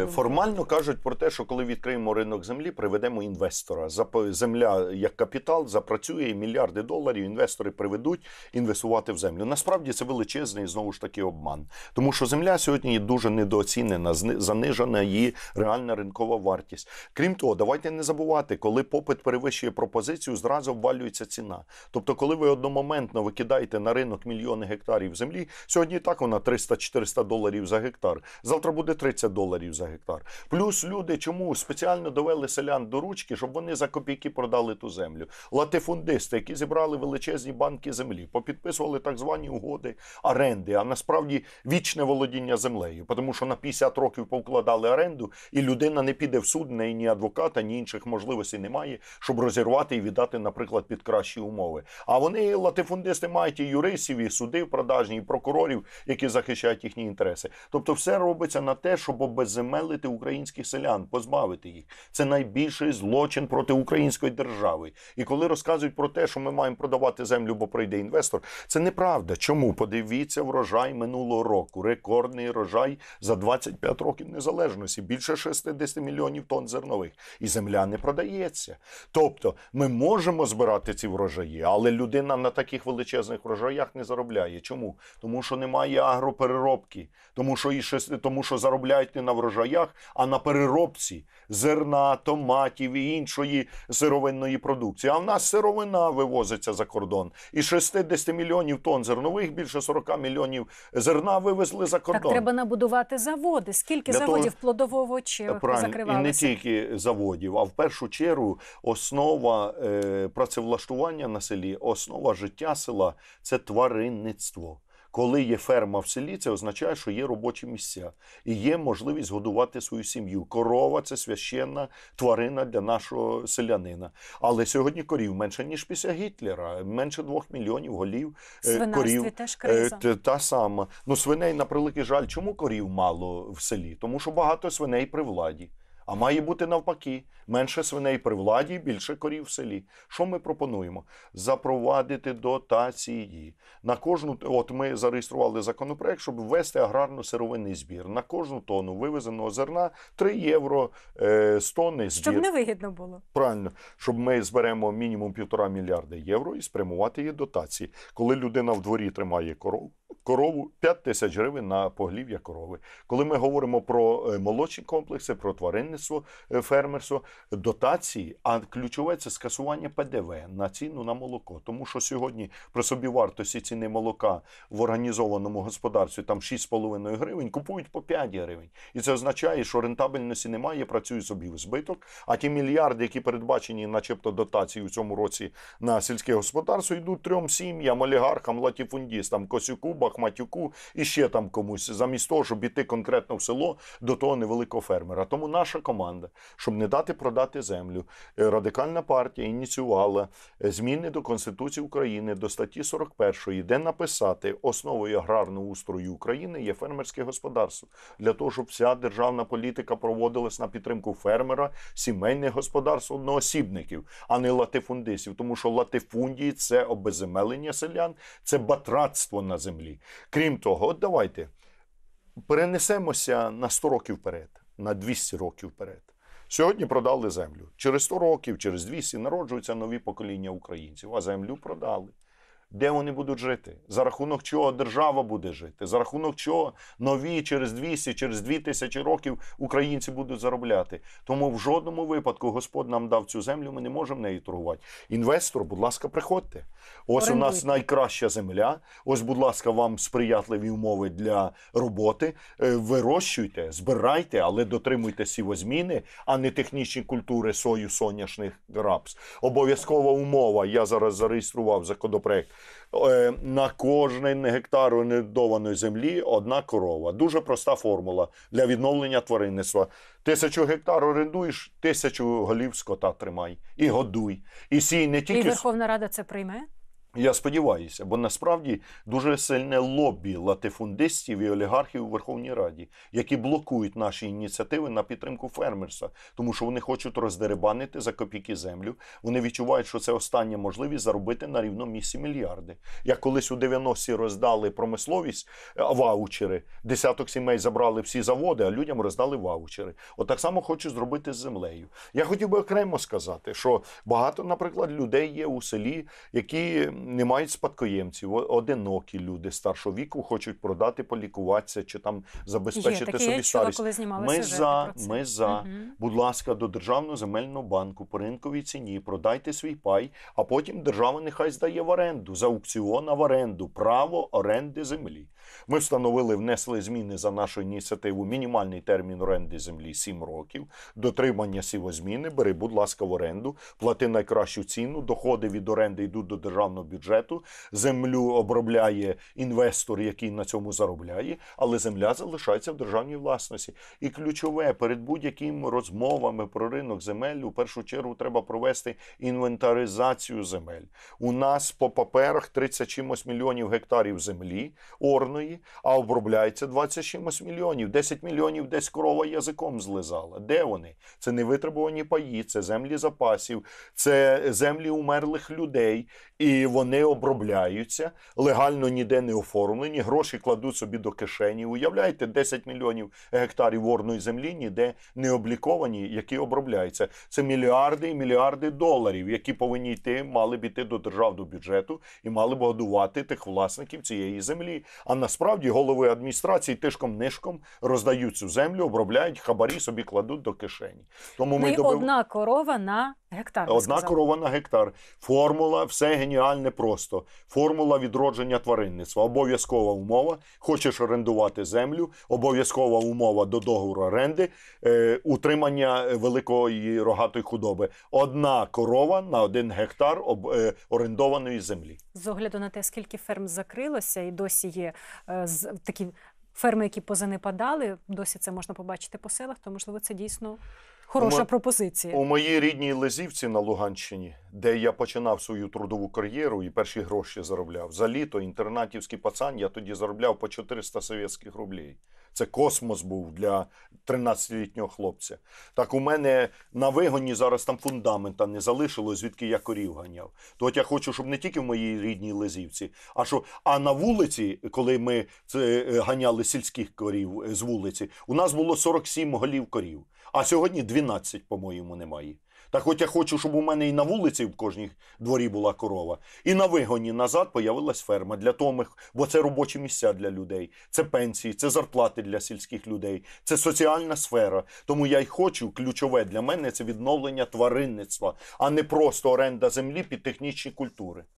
Формально кажуть про те, що коли відкриємо ринок землі, приведемо інвестора. Земля як капітал запрацює, і мільярди доларів інвестори приведуть інвестувати в землю. Насправді це величезний, знову ж таки, обман. Тому що земля сьогодні є дуже недооцінена, занижена її реальна ринкова вартість. Крім того, давайте не забувати, коли попит перевищує пропозицію, зразу обвалюється ціна. Тобто, коли ви одномоментно викидаєте на ринок мільйони гектарів землі, сьогодні і так вона 300-400 доларів за гектар, завтра буде 30 доларів за гектар. Плюс люди чому спеціально довели селян до ручки, щоб вони за копійки продали ту землю. Латифундисти, які зібрали величезні банки землі, попідписували так звані угоди оренди, а насправді вічне володіння землею. Тому що на 50 років повкладали оренду, і людина не піде в суд, в неї ні адвоката, ні інших можливостей немає, щоб розірвати і віддати, наприклад, під кращі умови. А вони, латифундисти, мають і юристів, і суди продажні, і прокурорів, які захищають їхні інтереси. Тобто все робиться на те, щоб обезземелити українських селян, позбавити їх. Це найбільший злочин проти української держави. І коли розказують про те, що ми маємо продавати землю, бо прийде інвестор, це неправда. Чому? Подивіться врожай минулого року. Рекордний врожай за 25 років незалежності. Більше 60 мільйонів тонн зернових. І земля не продається. Тобто ми можемо збирати ці врожаї, але людина на таких величезних врожаях не заробляє. Чому? Тому що немає агропереробки. Тому що заробляють не на врожаях, а на переробці зерна, томатів і іншої сировинної продукції. А в нас сировина вивозиться за кордон. І 60 мільйонів тонн зернових, більше 40 мільйонів зерна вивезли за кордон. Так треба набудувати заводи. Скільки заводів плодово-овочевих позакривалося? І не тільки заводів, а в першу чергу основа працевлаштування на селі, основа життя села – це тваринництво. Коли є ферма в селі, це означає, що є робочі місця. І є можливість годувати свою сім'ю. Корова – це священна тварина для нашого селянина. Але сьогодні корів менше, ніж після Гітлера. Менше 2 мільйонів голів корів. Теж криза. Та сама. Ну, свиней, на превеликий жаль, чому корів мало в селі? Тому що багато свиней при владі. А має бути навпаки. Менше свиней при владі, більше корів в селі. Що ми пропонуємо? Запровадити дотації. На кожну, от ми зареєстрували законопроект, щоб ввести аграрно-сировинний збір. На кожну тонну вивезеного зерна 3 євро з тонни збір. Щоб не вигідно було. Правильно. Щоб ми зберемо мінімум 1,5 мільярда євро і спрямувати її дотації. Коли людина в дворі тримає корову 5 тисяч гривень на поглів'я корови. Коли ми говоримо про молочні комплекси, про тваринництво, фермерство, дотації, а ключове – це скасування ПДВ на ціну на молоко. Тому що сьогодні при собівартості ціни молока в організованому господарстві там 6,5 гривень, купують по 5 гривень. І це означає, що рентабельності немає, працює собі в збиток, а ті мільярди, які передбачені начебто дотації у цьому році на сільське господарство, йдуть 3 сім'ям, олігархам, латифундістам, Косюку, Бахматюку і ще там комусь, замість того, щоб іти конкретно в село до того невеликого фермера. Тому наша команда, щоб не дати продати землю, Радикальна партія ініціювала зміни до Конституції України, до статті 41, де написати: основою аграрного устрою України є фермерське господарство. Для того, щоб вся державна політика проводилась на підтримку фермера, сімейних господарств, одноосібників, а не латифундистів. Тому що латифундії – це обезземелення селян, це батрацтво на землі. Крім того, от давайте перенесемося на 100 років вперед, на 200 років вперед. Сьогодні продали землю. Через 100 років, через 200 народжуються нові покоління українців, а землю продали. Де вони будуть жити? За рахунок чого держава буде жити? За рахунок чого нові через 200, через 2000 років українці будуть заробляти? Тому в жодному випадку Господь нам дав цю землю, ми не можемо нею торгувати. Інвестор, будь ласка, приходьте. Ось у нас найкраща земля, ось, будь ласка, вам сприятливі умови для роботи. Вирощуйте, збирайте, але дотримуйте сівозміни, а не технічні культури сою, соняшник, рапс. Обов'язкова умова, я зараз зареєстрував законопроект, на кожен гектар орендованої землі одна корова. Дуже проста формула для відновлення тваринництва. 1000 гектар орендуєш, 1000 голів скота тримай. І годуй. І сій не тільки... І Верховна Рада це прийме? Я сподіваюся, бо насправді дуже сильне лобі латифундистів і олігархів у Верховній Раді, які блокують наші ініціативи на підтримку фермерства, тому що вони хочуть роздерибанити за копійки землю. Вони відчувають, що це остання можливість заробити на рівному місці мільярди. Як колись у 90-ті роздали промисловість, ваучери, десяток сімей забрали всі заводи, а людям роздали ваучери. От так само хочуть зробити з землею. Я хотів би окремо сказати, що багато, наприклад, людей є у селі, які не мають спадкоємців, одинокі люди старшого віку хочуть продати, полікуватися чи там забезпечити такі, собі я чула, старість. коли знімали Ми сюжети за, про це. ми за. Будь ласка, до Державного земельного банку по ринковій ціні продайте свій пай, а потім держава нехай здає в оренду, за аукціон, а в оренду, право оренди землі. Ми встановили, внесли зміни за нашу ініціативу, мінімальний термін оренди землі 7 років, дотримання сівозміни, бери, будь ласка, в оренду, плати найкращу ціну, доходи від оренди йдуть до державного бюджету, землю обробляє інвестор, який на цьому заробляє, але земля залишається в державній власності. І ключове, перед будь-якими розмовами про ринок земель, у першу чергу треба провести інвентаризацію земель. У нас по паперах 30 чимось мільйонів гектарів землі орної, а обробляється 20 чимось мільйонів. 10 мільйонів десь корова язиком злизала. Де вони? Це невитребувані паї, це землі запасів, це землі умерлих людей. І вони обробляються, легально ніде не оформлені, гроші кладуть собі до кишені. Уявляєте, 10 мільйонів гектарів орної землі ніде не обліковані, які обробляються. Це мільярди і мільярди доларів, які повинні йти, мали б йти до державного бюджету і мали б годувати тих власників цієї землі. А насправді голови адміністрації тишком-нишком роздають цю землю, обробляють, хабарі собі кладуть до кишені. Тому ми одна корова на гектар. Одна корова на гектар. Формула, все геніальне просто. Формула відродження тваринництва. Обов'язкова умова. Хочеш орендувати землю, обов'язкова умова до договору оренди, утримання великої рогатої худоби. Одна корова на 1 гектар орендованої землі. З огляду на те, скільки ферм закрилося, і досі є такі ферми, які позанепадали, досі це можна побачити по селах, то, можливо, це дійсно хороша пропозиція. У моїй рідній Лизівці на Луганщині, де я починав свою трудову кар'єру і перші гроші заробляв. За літо інтернатівський пацан я тоді заробляв по 400 совєтських рублів. Це космос був для 13-літнього хлопця. Так у мене на вигоні зараз там фундамента не залишилось, звідки я корів ганяв. То от я хочу, щоб не тільки в моїй рідній Лизівці, а на вулиці, коли ми ганяли сільських корів з вулиці, у нас було 47 голів корів. А сьогодні 12, по-моєму, немає. Так от я хочу, щоб у мене і на вулиці в кожній дворі була корова, і на вигоні назад появилась ферма. Для того, бо це робочі місця для людей, це пенсії, це зарплати для сільських людей, це соціальна сфера. Тому я й хочу, ключове для мене – це відновлення тваринництва, а не просто оренда землі під технічні культури.